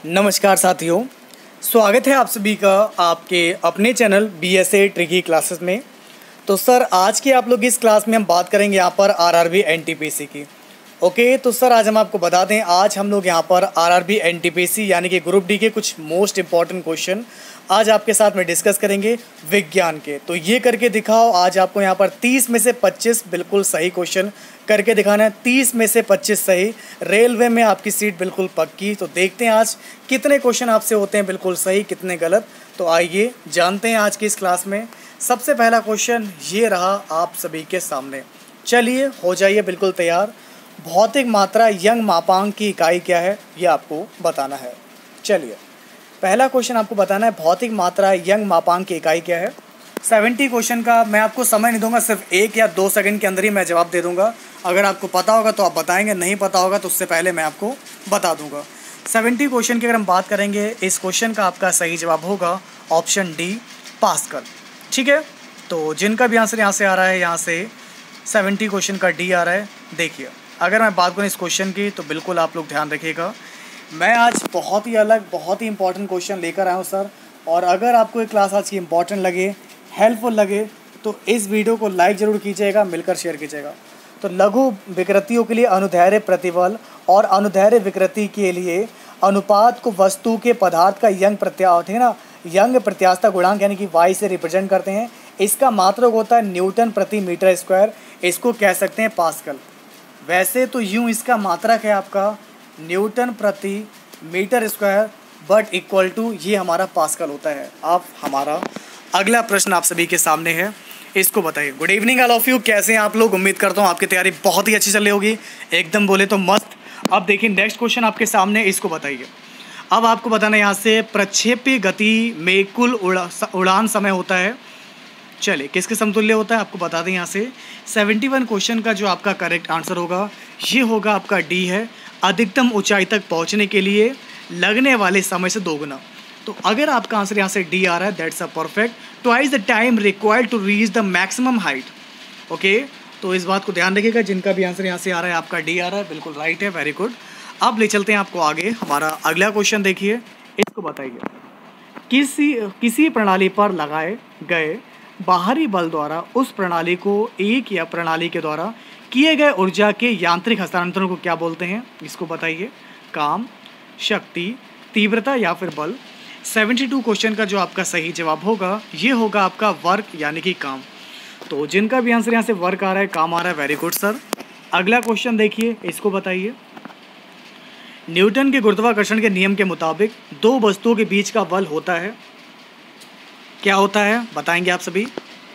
नमस्कार साथियों, स्वागत है आप सभी का आपके अपने चैनल BSA ट्रिकी क्लासेस में। तो सर आज की आप लोग इस क्लास में हम बात करेंगे यहाँ पर RRB NTPC की। ओके, तो सर आज हम आपको बता दें, आज हम लोग यहाँ पर RRB NTPC यानी कि ग्रुप डी के कुछ मोस्ट इंपॉर्टेंट क्वेश्चन आज आपके साथ में डिस्कस करेंगे विज्ञान के। तो ये करके दिखाओ, आज आपको यहाँ पर 30 में से 25 बिल्कुल सही क्वेश्चन करके दिखाना है। 30 में से 25 सही, रेलवे में आपकी सीट बिल्कुल पक्की। तो देखते हैं आज कितने क्वेश्चन आपसे होते हैं बिल्कुल सही, कितने गलत। तो आइए जानते हैं आज की इस क्लास में। सबसे पहला क्वेश्चन ये रहा आप सभी के सामने। चलिए हो जाइए बिल्कुल तैयार। भौतिक मात्रा यंग मापांक की इकाई क्या है, ये आपको बताना है। चलिए पहला क्वेश्चन आपको बताना है, भौतिक मात्रा यंग मापांक की इकाई क्या है। 70 क्वेश्चन का मैं आपको समय नहीं दूंगा, सिर्फ 1 या 2 सेकंड के अंदर ही मैं जवाब दे दूंगा। अगर आपको पता होगा तो आप बताएंगे, नहीं पता होगा तो उससे पहले मैं आपको बता दूंगा। 70 क्वेश्चन की अगर हम बात करेंगे, इस क्वेश्चन का आपका सही जवाब होगा ऑप्शन डी, पास्कल। ठीक है, तो जिनका भी आंसर यहाँ से आ रहा है, यहाँ से 70 क्वेश्चन का डी आ रहा है। देखिए अगर मैं बात करूँ इस क्वेश्चन की तो बिल्कुल आप लोग ध्यान रखिएगा, मैं आज बहुत ही अलग बहुत ही इंपॉर्टेंट क्वेश्चन लेकर आया हूँ सर। और अगर आपको ये क्लास आज की इंपॉर्टेंट लगे, हेल्पफुल लगे, तो इस वीडियो को लाइक ज़रूर कीजिएगा, मिलकर शेयर कीजिएगा। तो लघु विकृतियों के लिए अनुदैर्ध्य प्रतिबल और अनुदैर्ध्य विकृति के लिए अनुपात को वस्तु के पदार्थ का यंग यंग प्रत्यास्थता गुणांक यानी कि वाई से रिप्रेजेंट करते हैं। इसका मात्रक होता है न्यूटन प्रति मीटर स्क्वायर, इसको कह सकते हैं पास्कल। वैसे तो यूँ इसका मात्रक है आपका न्यूटन प्रति metre square, but equal to ये हमारा पास्कल होता है। अब हमारा अगला प्रश्न आप सभी के सामने है, इसको बताइए। Good evening all of you, कैसे हैं आप लोग। उम्मीद करता हूँ आपकी तैयारी बहुत ही अच्छी चल रही होगी, एकदम बोले तो मस्त। अब देखिए नेक्स्ट क्वेश्चन आपके सामने, इसको बताइए। अब आपको बताना है यहाँ से, प्रक्षेपी गति में कुल उड़ान समय होता है, चलिए किसके समतुल्य होता है आपको बता दें। यहाँ से 71 क्वेश्चन का जो आपका करेक्ट आंसर होगा ये होगा आपका डी है, अधिकतम ऊंचाई तक पहुँचने के लिए लगने वाले समय से दोगुना। तो अगर आपका आंसर यहाँ से डी आ रहा है, that's a perfect. Twice the time required to reach the maximum height. Okay, तो इस बात को ध्यान रखिएगा, जिनका भी आंसर यहाँ से आ रहा है आपका डी आ रहा है, बिल्कुल राइट है, वेरी गुड। अब ले चलते हैं आपको आगे। हमारा अगला क्वेश्चन देखिए, इसको बताइए। किसी प्रणाली पर लगाए गए बाहरी बल द्वारा उस प्रणाली को एक या प्रणाली के द्वारा किए गए ऊर्जा के यांत्रिक हस्तांतरण को क्या बोलते हैं, इसको बताइए। काम, शक्ति, तीव्रता या फिर बल। 72 क्वेश्चन का जो आपका सही जवाब होगा ये होगा आपका वर्क यानी कि काम। तो जिनका भी आंसर यहाँ से वर्क आ रहा है, काम आ रहा है, वेरी गुड सर। अगला क्वेश्चन देखिए, इसको बताइए। न्यूटन के गुरुत्वाकर्षण के नियम के मुताबिक दो वस्तुओं के बीच का बल होता है, क्या होता है बताएंगे आप सभी।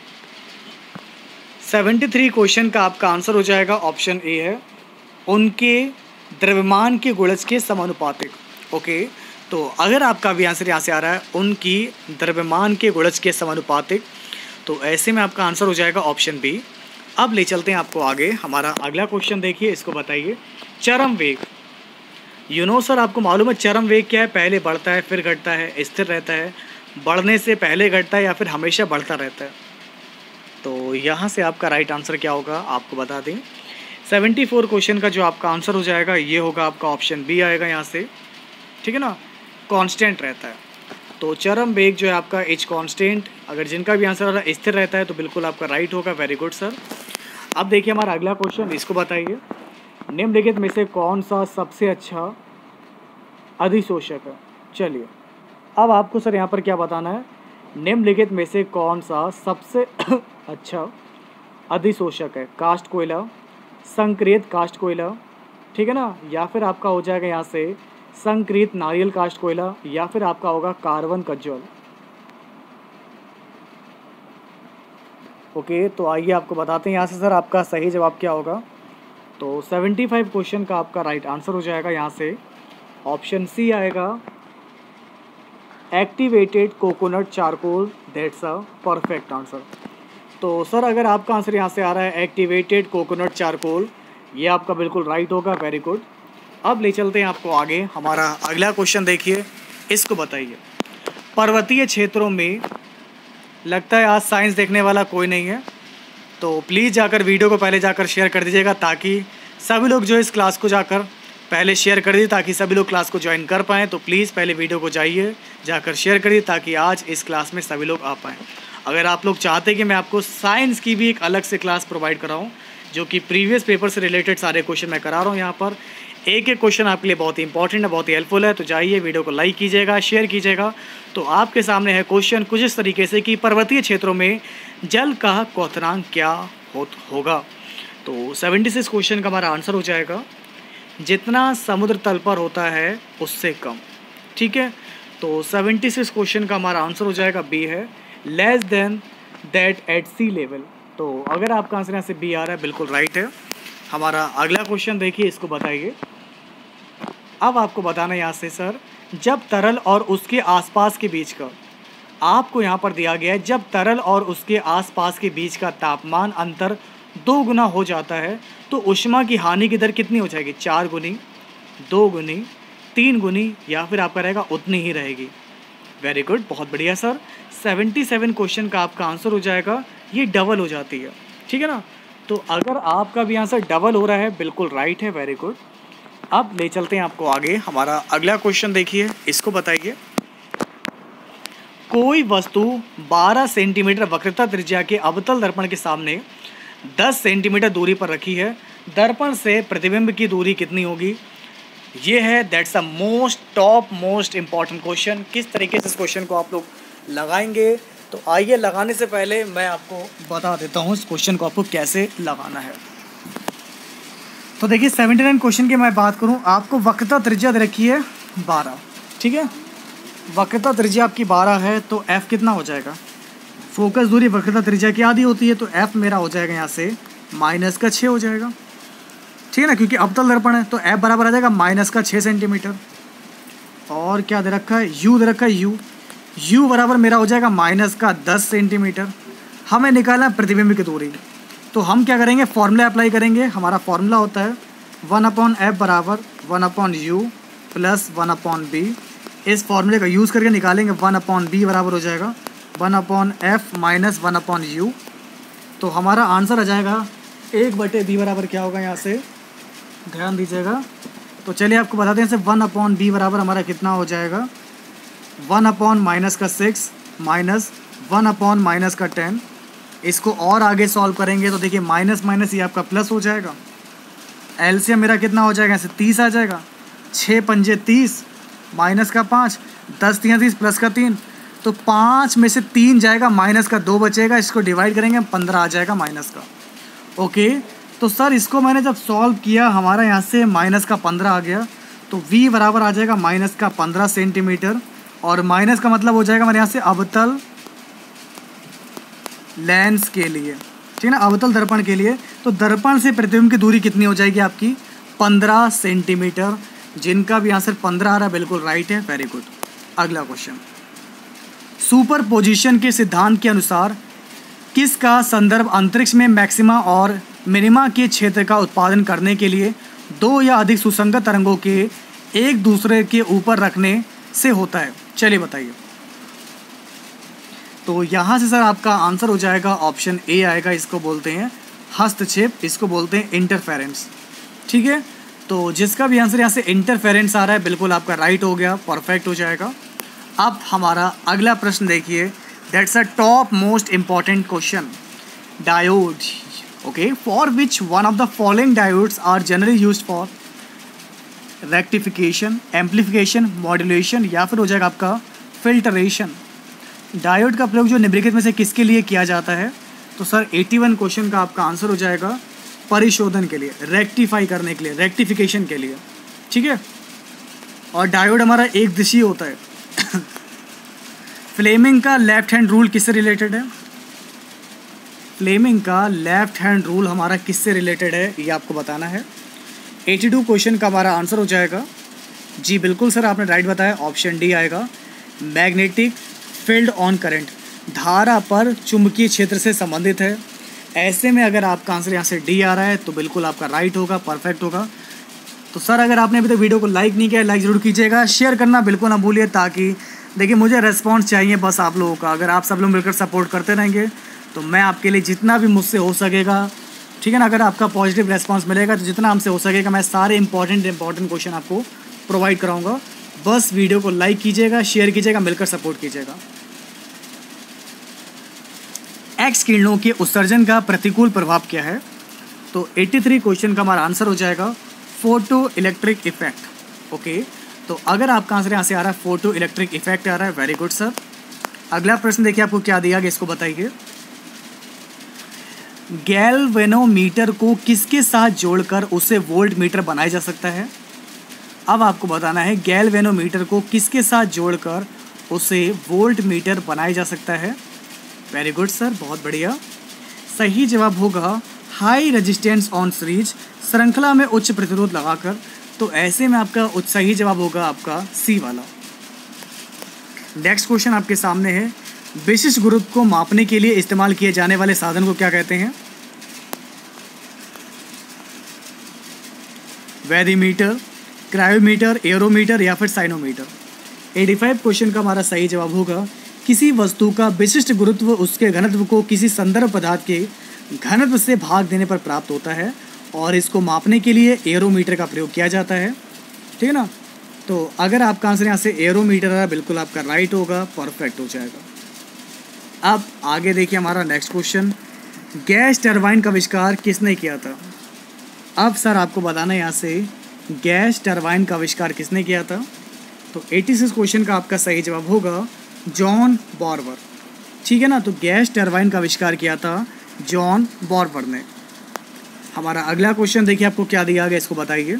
73 क्वेश्चन का आपका आंसर हो जाएगा ऑप्शन ए है, उनके द्रव्यमान के गुणज के समानुपातिक। ओके, तो अगर आपका भी आंसर यहाँ से आ रहा है उनकी द्रव्यमान के गुणज के समानुपातिक, तो ऐसे में आपका आंसर हो जाएगा ऑप्शन बी। अब ले चलते हैं आपको आगे। हमारा अगला क्वेश्चन देखिए, इसको बताइए। चरम वेग, सर आपको मालूम है चरम वेग क्या है, पहले बढ़ता है फिर घटता है, स्थिर रहता है, बढ़ने से पहले घटता है या फिर हमेशा बढ़ता रहता है। तो यहाँ से आपका राइट आंसर क्या होगा आपको बता दें। 74 क्वेश्चन का जो आपका आंसर हो जाएगा ये होगा आपका ऑप्शन बी आएगा यहाँ से, ठीक है ना, कांस्टेंट रहता है। तो चरम वेग जो है आपका एच कांस्टेंट, अगर जिनका भी आंसर आ रहा है स्थिर रहता है तो बिल्कुल आपका राइट होगा, वेरी गुड सर। अब देखिए हमारा अगला क्वेश्चन, इसको बताइए। निम्नलिखित में से कौन सा सबसे अच्छा अधिशोषक है। चलिए अब आपको सर यहाँ पर क्या बताना है, निम्नलिखित में से कौन सा सबसे अच्छा अधिशोषक है। कास्ट कोयला, संक्रियत कास्ट कोयला, ठीक है ना, या फिर आपका हो जाएगा यहाँ से संक्रियत नारियल कास्ट कोयला, या फिर आपका होगा कार्बन कज्जल। ओके, तो आइए आपको बताते हैं यहाँ से सर आपका सही जवाब क्या होगा। तो 75 क्वेश्चन का आपका राइट आंसर हो जाएगा यहाँ से ऑप्शन सी आएगा, activated coconut charcoal, that's a perfect answer. तो सर अगर आपका आंसर यहाँ से आ रहा है एक्टिवेटेड कोकोनट चारकोल, ये आपका बिल्कुल राइट होगा, वेरी गुड। अब ले चलते हैं आपको आगे। हमारा अगला क्वेश्चन देखिए, इसको बताइए। पर्वतीय क्षेत्रों में, लगता है आज साइंस देखने वाला कोई नहीं है, तो प्लीज़ जाकर वीडियो को पहले जाकर शेयर कर दीजिएगा ताकि सभी लोग जो इस क्लास को जाकर पहले शेयर कर दिए ताकि सभी लोग क्लास को ज्वाइन कर पाएँ। तो प्लीज़ पहले वीडियो को जाकर शेयर करिए ताकि आज इस क्लास में सभी लोग आ पाएँ। अगर आप लोग चाहते हैं कि मैं आपको साइंस की भी एक अलग से क्लास प्रोवाइड कराऊँ, जो कि प्रीवियस पेपर से रिलेटेड सारे क्वेश्चन मैं करा रहा हूँ यहाँ पर, एक एक क्वेश्चन आपके लिए बहुत ही इंपॉर्टेंट है, बहुत ही हेल्पफुल है। तो जाइए वीडियो को लाइक कीजिएगा, शेयर कीजिएगा। तो आपके सामने है क्वेश्चन कुछ इस तरीके से कि पर्वतीय क्षेत्रों में जल का क्वथनांक क्या होगा। तो 76 क्वेश्चन का हमारा आंसर हो जाएगा जितना समुद्र तल पर होता है उससे कम। ठीक है, तो 76 क्वेश्चन का हमारा आंसर हो जाएगा बी है, less than that at C level. तो अगर आपका आंसर यहाँ से बी आ रहा है, बिल्कुल राइट है। हमारा अगला क्वेश्चन देखिए, इसको बताइए। अब आपको बताना है यहाँ से सर, जब तरल और उसके आसपास के बीच का, आपको यहाँ पर दिया गया है, जब तरल और उसके आसपास के बीच का तापमान अंतर 2 गुना हो जाता है तो ऊष्मा की हानि की दर कितनी हो जाएगी? 4 गुनी, 2 गुनी, 3 गुनी, या फिर आपका रहेगा उतनी ही रहेगी। वेरी गुड, बहुत बढ़िया सर। 77 क्वेश्चन का आपका आंसर हो जाएगा, ये डबल हो जाती है। ठीक है ना, तो अगर आपका भी आंसर डबल हो रहा है, बिल्कुल राइट है, वेरी गुड। अब ले चलते हैं आपको आगे। हमारा अगला क्वेश्चन देखिए, इसको बताइए। कोई वस्तु 12 सेंटीमीटर वक्रता त्रिज्या के अवतल दर्पण के सामने 10 सेंटीमीटर दूरी पर रखी है, दर्पण से प्रतिबिंब की दूरी कितनी होगी? ये है, that's the top most important question. किस तरीके से इस क्वेश्चन को आप लोग लगाएंगे, तो आइए लगाने से पहले मैं आपको बता देता हूँ इस क्वेश्चन को आपको कैसे लगाना है। तो देखिए 79 क्वेश्चन की मैं बात करूँ, आपको वक्रता त्रिज्या दे रखी है 12। ठीक है, वक्रता त्रिज्या आपकी 12 है, तो f कितना हो जाएगा? फोकस दूरी वक्रता त्रिज्या की आधी होती है, तो f मेरा हो जाएगा यहाँ से -6 हो जाएगा। ठीक है ना, क्योंकि अवतल दर्पण है, तो f बराबर आ जाएगा -6 सेंटीमीटर। और क्या दे रखा है? u दे रखा है, u बराबर मेरा हो जाएगा -10 सेंटीमीटर। हमें निकालना है प्रतिबिंब की दूरी, तो हम क्या करेंगे? फॉर्मूला अप्लाई करेंगे। हमारा फॉर्मूला होता है 1/f बराबर 1/u प्लस 1/b। इस फॉर्मूले का यूज़ करके निकालेंगे 1/b बराबर हो जाएगा 1/f माइनस 1/u। तो हमारा आंसर आ जाएगा 1/b बराबर क्या होगा, यहाँ से ध्यान दीजिएगा। तो चलिए आपको बताते हैं, से 1/b बराबर हमारा कितना हो जाएगा? 1/-6 माइनस 1/-10। इसको और आगे सॉल्व करेंगे तो देखिए माइनस माइनस ये आपका प्लस हो जाएगा। एलसीएम मेरा कितना हो जाएगा? ऐसे 30 आ जाएगा। 6 पंजे 30, माइनस का 5, 10 3 30 प्लस का 3, तो 5 में से 3 जाएगा, माइनस का 2 बचेगा। इसको डिवाइड करेंगे 15 आ जाएगा माइनस का। ओके, तो सर इसको मैंने जब सॉल्व किया, हमारा यहाँ से माइनस का 15 आ गया, तो v बराबर आ जाएगा माइनस का 15 सेंटीमीटर। और माइनस का मतलब हो जाएगा हमारे यहाँ से अवतल लेंस के लिए, ठीक है ना, अवतल दर्पण के लिए। तो दर्पण से प्रतिबिंब की दूरी कितनी हो जाएगी आपकी? 15 सेंटीमीटर। जिनका भी आंसर 15 आ रहा है, बिल्कुल राइट है, वेरी गुड। अगला क्वेश्चन, सुपर पोजिशन के सिद्धांत के अनुसार किसका संदर्भ अंतरिक्ष में मैक्सिमा और मिनिमा के क्षेत्र का उत्पादन करने के लिए 2 या अधिक सुसंगत तरंगों के एक दूसरे के ऊपर रखने से होता है? चलिए बताइए। तो यहाँ से सर आपका आंसर हो जाएगा ऑप्शन ए आएगा। इसको बोलते हैं हस्तक्षेप, इसको बोलते हैं इंटरफेरेंस। ठीक है, तो जिसका भी आंसर यहाँ से इंटरफेरेंस आ रहा है, बिल्कुल आपका राइट हो गया, परफेक्ट हो जाएगा। अब हमारा अगला प्रश्न देखिए, that's a top most important question. Diode, okay, for which one of the following diodes are generally used for rectification, amplification, modulation, या फिर हो जाएगा आपका फिल्टरेशन। डायोड का प्रयोग जो निम्नलिखित में से किसके लिए किया जाता है? तो सर 81 क्वेश्चन का आपका आंसर हो जाएगा परिशोधन के लिए, रेक्टिफाई करने के लिए, रेक्टिफिकेशन के लिए। ठीक है, और डायोड हमारा एक दिशीय होता है। फ्लेमिंग का लेफ्ट हैंड रूल किससे रिलेटेड है? फ्लेमिंग का लेफ्ट हैंड रूल हमारा किससे रिलेटेड है, ये आपको बताना है। 82 क्वेश्चन का हमारा आंसर हो जाएगा, जी बिल्कुल सर आपने राइट बताया, ऑप्शन डी आएगा, मैग्नेटिक फील्ड ऑन करंट, धारा पर चुंबकीय क्षेत्र से संबंधित है। ऐसे में अगर आपका आंसर यहाँ से डी आ रहा है तो बिल्कुल आपका राइट होगा, परफेक्ट होगा। तो सर अगर आपने अभी तक वीडियो को लाइक नहीं किया, लाइक ज़रूर कीजिएगा, शेयर करना बिल्कुल ना भूलिए, ताकि देखिए मुझे रेस्पॉन्स चाहिए बस आप लोगों का। अगर आप सब लोग मिलकर सपोर्ट करते रहेंगे तो मैं आपके लिए जितना भी मुझसे हो सकेगा ठीक है ना। अगर आपका पॉजिटिव रेस्पॉन्स मिलेगा तो जितना हमसे हो सकेगा मैं सारे इंपॉर्टेंट क्वेश्चन आपको प्रोवाइड कराऊंगा। बस वीडियो को लाइक कीजिएगा, शेयर कीजिएगा, मिलकर सपोर्ट कीजिएगा। एक्स किरणों के उत्सर्जन का प्रतिकूल प्रभाव क्या है? तो 83 क्वेश्चन का हमारा आंसर हो जाएगा फोटो इलेक्ट्रिक इफेक्ट। ओके, तो अगर आपका आंसर यहाँ से आ रहा है फोटो इलेक्ट्रिक इफेक्ट आ रहा है, वेरी गुड सर। अगला प्रश्न देखिए आपको क्या दिया गया, इसको बताइए। गैल्वेनोमीटर को किसके साथ जोड़कर उसे वोल्ट मीटर बनाया जा सकता है? अब आपको बताना है गैल्वेनोमीटर को किसके साथ जोड़कर उसे वोल्ट मीटर बनाया जा सकता है। वेरी गुड सर, बहुत बढ़िया। सही जवाब होगा हाई रेजिस्टेंस ऑन सीरीज, श्रृंखला में उच्च प्रतिरोध लगाकर। तो ऐसे में आपका सही जवाब होगा आपका सी वाला। नेक्स्ट क्वेश्चन आपके सामने है, विशिष्ट गुरुत्व को मापने के लिए इस्तेमाल किए जाने वाले साधन को क्या कहते हैं? वैरीमीटर, क्रायोमीटर, एरोमीटर या फिर साइनोमीटर। 85 क्वेश्चन का हमारा सही जवाब होगा किसी वस्तु का विशिष्ट गुरुत्व उसके घनत्व को किसी संदर्भ पदार्थ के घनत्व से भाग देने पर प्राप्त होता है और इसको मापने के लिए एरोमीटर का प्रयोग किया जाता है। ठीक है ना। तो अगर आपका आंसर यहाँ से एरोमीटर है, बिल्कुल आपका राइट होगा, परफेक्ट हो जाएगा। अब आगे देखिए हमारा नेक्स्ट क्वेश्चन, गैस टरबाइन का आविष्कार किसने किया था? अब सर आपको बताना है यहाँ से गैस टरबाइन का आविष्कार किसने किया था। तो 86 क्वेश्चन का आपका सही जवाब होगा जॉन बॉर्बर। ठीक है ना। तो गैस टरबाइन का आविष्कार किया था जॉन बॉर्बर ने। हमारा अगला क्वेश्चन देखिए आपको क्या दिया गया, इसको बताइए।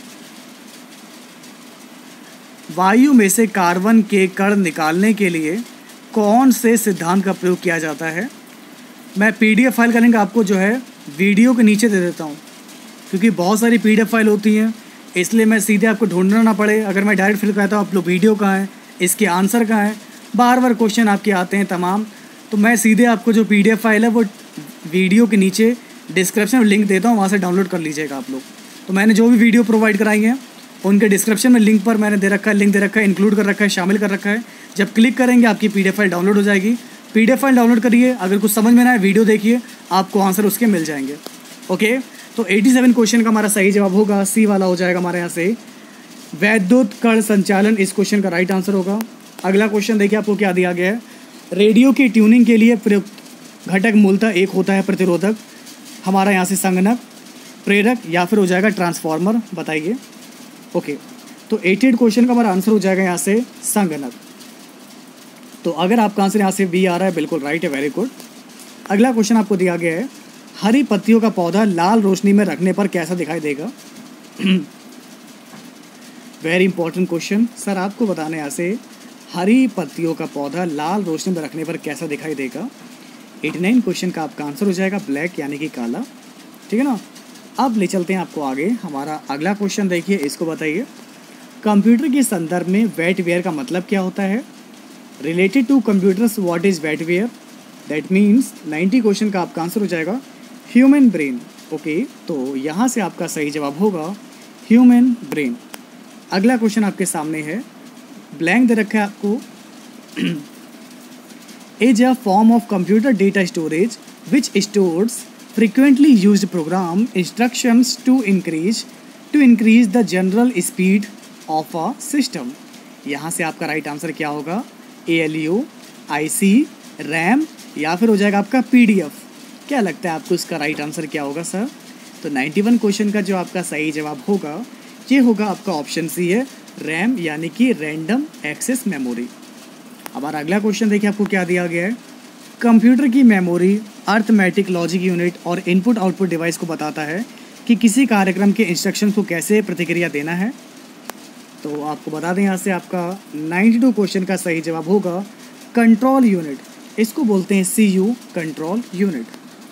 वायु में से कार्बन के कण निकालने के लिए कौन से सिद्धांत का प्रयोग किया जाता है? मैं पीडीएफ फाइल का लिंक आपको जो है वीडियो के नीचे दे देता हूँ, क्योंकि बहुत सारी पीडीएफ फाइल होती हैं, इसलिए मैं सीधे आपको ढूंढना ना पड़े। अगर मैं डायरेक्ट फिल कहता हूँ आप लोग वीडियो कहाँ है, इसके आंसर कहाँ है, बार बार क्वेश्चन आपके आते हैं तमाम, तो मैं सीधे आपको जो पीडीएफ फाइल है वो वीडियो के नीचे डिस्क्रिप्शन में लिंक देता हूँ, वहाँ से डाउनलोड कर लीजिएगा आप लोग। तो मैंने जो भी वीडियो प्रोवाइड कराई हैं उनके डिस्क्रिप्शन में लिंक पर मैंने लिंक दे रखा है, इंक्लूड कर रखा है, शामिल कर रखा है। जब क्लिक करेंगे आपकी पीडीएफ फाइल डाउनलोड हो जाएगी। पीडीएफ फाइल डाउनलोड करिए, अगर कुछ समझ में ना आए वीडियो देखिए, आपको आंसर उसके मिल जाएंगे। ओके, तो 87 क्वेश्चन का हमारा सही जवाब होगा सी वाला हो जाएगा हमारे यहाँ से वैद्युत कण संचालन, इस क्वेश्चन का राइट आंसर होगा। अगला क्वेश्चन देखिए आपको क्या दिया गया है, रेडियो की ट्यूनिंग के लिए प्रयुक्त घटक मूलतः एक होता है प्रतिरोधक, हमारा यहाँ से संगणक, प्रेरक या फिर हो जाएगा ट्रांसफार्मर, बताइए। ओके, तो 88 क्वेश्चन का हमारा आंसर हो जाएगा यहाँ से संगणक। तो अगर आपका आंसर यहाँ से बी आ रहा है, बिल्कुल राइट है, वेरी गुड। अगला क्वेश्चन आपको दिया गया है, हरी पत्तियों का पौधा लाल रोशनी में रखने पर कैसा दिखाई देगा? Very important question. सर आपको बताना है यहाँ से हरी पत्तियों का पौधा लाल रोशनी में रखने पर कैसा दिखाई देगा। 89 क्वेश्चन का आपका आंसर हो जाएगा ब्लैक, यानी कि काला। ठीक है ना। अब ले चलते हैं आपको आगे। हमारा अगला क्वेश्चन देखिए, इसको बताइए, कंप्यूटर के संदर्भ में वेटवेयर का मतलब क्या होता है? Related to computers what is wetware? That means 90 question का आपका आंसर हो जाएगा ह्यूमन ब्रेन। ओके, तो यहाँ से आपका सही जवाब होगा ह्यूमन ब्रेन। अगला क्वेश्चन आपके सामने है, ब्लैंक दे रखा है आपको, is a form of computer data storage which stores frequently used program instructions to increase the general speed of a system। यहाँ से आपका राइट आंसर क्या होगा? ALU, IC, RAM या फिर हो जाएगा आपका PDF। क्या लगता है आपको इसका राइट आंसर क्या होगा सर? तो 91 क्वेश्चन का जो आपका सही जवाब होगा ये होगा आपका ऑप्शन सी है, RAM, यानी कि रैंडम एक्सेस मेमोरी। हमारा अगला क्वेश्चन देखिए आपको क्या दिया गया है, कंप्यूटर की मेमोरी अर्थमेटिक लॉजिक यूनिट और इनपुट आउटपुट डिवाइस को बताता है कि किसी कार्यक्रम के इंस्ट्रक्शन को कैसे प्रतिक्रिया देना है। तो आपको बता दें यहाँ से आपका 92 क्वेश्चन का सही जवाब होगा कंट्रोल यूनिट, इसको बोलते हैं CU, कंट्रोल यूनिट।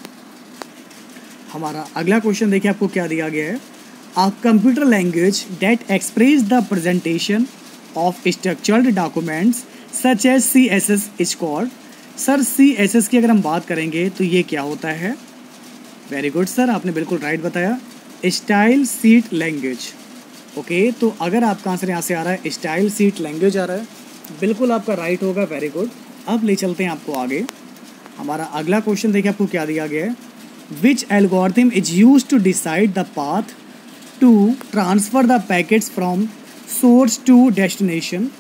हमारा अगला क्वेश्चन देखिए आपको क्या दिया गया है, a computer language that express the presentation of structured documents such as CSS is called. Sir CSS की अगर हम बात करेंगे तो ये क्या होता है? वेरी गुड सर, आपने बिल्कुल राइट बताया, स्टाइल शीट लैंग्वेज। ओके, तो अगर आपका आंसर यहाँ से आ रहा है स्टाइल शीट लैंग्वेज आ रहा है, बिल्कुल आपका राइट होगा, वेरी गुड। अब ले चलते हैं आपको आगे। हमारा अगला क्वेश्चन देखिए आपको क्या दिया गया है, which algorithm is use to decide the path to transfer the packets from source to destination.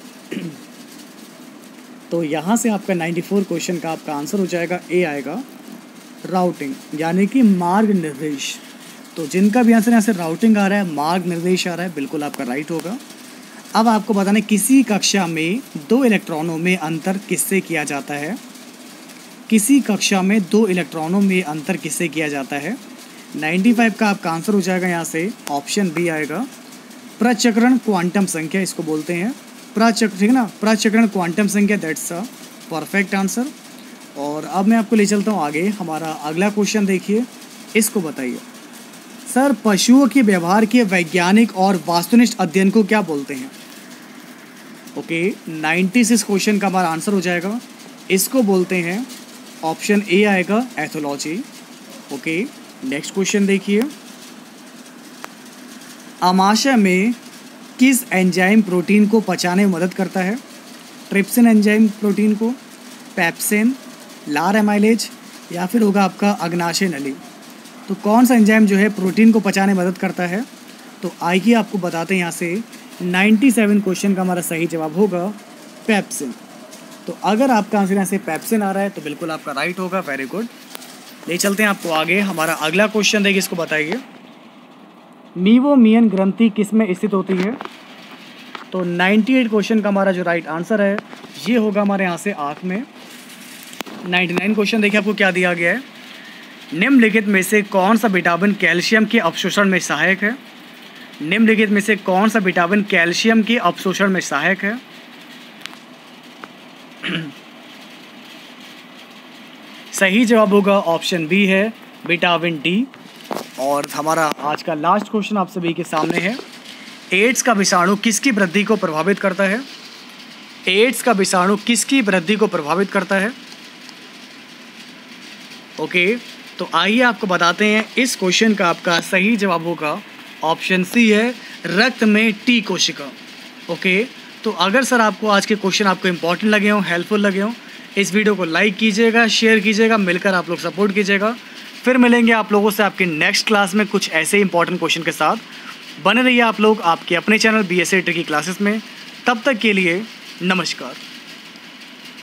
तो यहाँ से आपका 94 क्वेश्चन का आपका आंसर हो जाएगा ए आएगा राउटिंग, यानी कि मार्ग निर्देश। तो जिनका भी आंसर यहाँ से राउटिंग आ रहा है, मार्ग निर्देश आ रहा है, बिल्कुल आपका राइट होगा। अब आपको बताना किसी कक्षा में 2 इलेक्ट्रॉनों में अंतर किससे किया जाता है। किसी कक्षा में 2 इलेक्ट्रॉनों में अंतर किससे किया जाता है। 95 का आपका आंसर हो जाएगा यहाँ से ऑप्शन बी आएगा प्रचक्रण क्वांटम संख्या, इसको बोलते हैं प्रचक्र, ठीक है ना, प्रचक्रण क्वांटम संख्या, दैट्स अ परफेक्ट आंसर। और अब मैं आपको ले चलता हूँ आगे। हमारा अगला क्वेश्चन देखिए, इसको बताइए सर पशुओं के व्यवहार के वैज्ञानिक और वस्तुनिष्ठ अध्ययन को क्या बोलते हैं। ओके 96 क्वेश्चन का हमारा आंसर हो जाएगा, इसको बोलते हैं ऑप्शन ए आएगा एथोलॉजी। ओके नेक्स्ट क्वेश्चन देखिए, आमाशय में किस एंजाइम प्रोटीन को पचाने में मदद करता है। ट्रिप्सिन एंजाइम प्रोटीन को, पेप्सिन, लार एमाइलेज या फिर होगा आपका अग्नाशय नली। तो कौन सा एंजाइम जो है प्रोटीन को पचाने में मदद करता है। तो आइए आपको बताते हैं यहाँ से 97 क्वेश्चन का हमारा सही जवाब होगा पेप्सिन। तो अगर आपका आंसर यहाँ से पेप्सिन आ रहा है तो बिल्कुल आपका राइट होगा, वेरी गुड। ले चलते हैं आपको आगे। हमारा अगला क्वेश्चन देखिए, इसको बताइए मीवोमियन ग्रंथि किस में स्थित होती है। तो 98 क्वेश्चन का हमारा जो राइट आंसर है ये होगा हमारे यहाँ से आँख में। 99 क्वेश्चन देखिए आपको क्या दिया गया है, निम्नलिखित में से कौन सा विटामिन कैल्शियम के अवशोषण में सहायक है। निम्नलिखित में से कौन सा विटामिन कैल्शियम के अवशोषण में सहायक है। सही जवाब होगा ऑप्शन बी है विटामिन डी। और हमारा आज का लास्ट क्वेश्चन आप सभी के सामने है, एड्स का विषाणु किसकी वृद्धि को प्रभावित करता है। एड्स का विषाणु किसकी वृद्धि को प्रभावित करता है। ओके तो आइए आपको बताते हैं, इस क्वेश्चन का आपका सही जवाब होगा ऑप्शन सी है रक्त में टी कोशिका। ओके तो अगर सर आपको आज के क्वेश्चन आपको इंपॉर्टेंट लगे हों, हेल्पफुल लगे हों, इस वीडियो को लाइक कीजिएगा, शेयर कीजिएगा, मिलकर आप लोग सपोर्ट कीजिएगा। फिर मिलेंगे आप लोगों से आपके नेक्स्ट क्लास में कुछ ऐसे इंपॉर्टेंट क्वेश्चन के साथ। बने रहिए आप लोग आपके अपने चैनल BSA ट्रिकी क्लासेस में। तब तक के लिए नमस्कार।